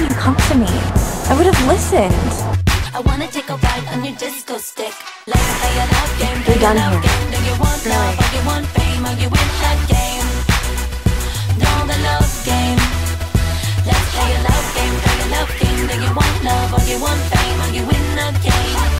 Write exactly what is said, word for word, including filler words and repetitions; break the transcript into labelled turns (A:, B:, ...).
A: you come to me? I would have listened.
B: I wanna take a ride on your disco stick. Let's play a love game.
A: You're done here.
B: Do you want love or you want fame? Are you in that game? No, the love game. Let's play a love game. Play a love game. Do you want love or you want fame? Are you in the game?